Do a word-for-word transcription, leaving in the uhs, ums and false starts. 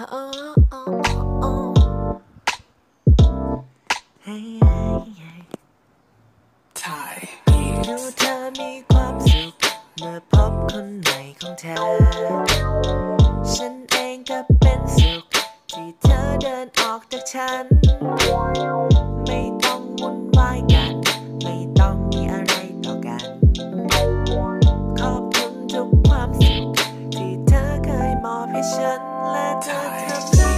ถ่ายดูเธอมีความสุขเมื่อพบคนใหม่ของเธอฉันเองก็เป็นสุขที่เธอเดินออกจากฉันไม่ต้องวุ่นวายกันไม่ต้องมีอะไรต่อกันขอบคุณทุกความสุขที่เธอเคยมอบให้ฉันและเธอทำได้